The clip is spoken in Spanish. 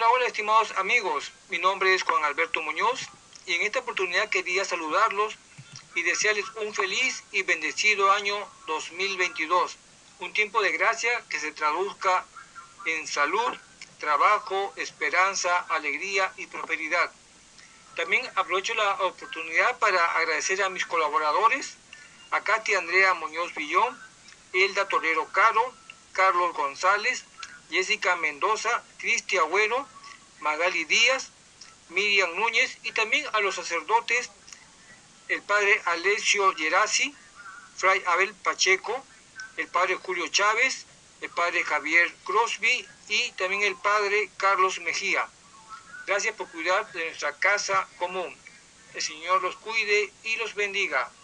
Hola, hola, estimados amigos. Mi nombre es Juan Alberto Muñoz y en esta oportunidad quería saludarlos y desearles un feliz y bendecido año 2022. Un tiempo de gracia que se traduzca en salud, trabajo, esperanza, alegría y prosperidad. También aprovecho la oportunidad para agradecer a mis colaboradores, a Katy Andrea Muñoz Villón, Elda Torrero Caro, Carlos González, Jessica Mendoza, Cristi Agüero, Magali Díaz, Miriam Núñez y también a los sacerdotes, el padre Alessio Gerasi, fray Abel Pacheco, el padre Julio Chávez, el padre Javier Crosby y también el padre Carlos Mejía. Gracias por cuidar de nuestra casa común. El Señor los cuide y los bendiga.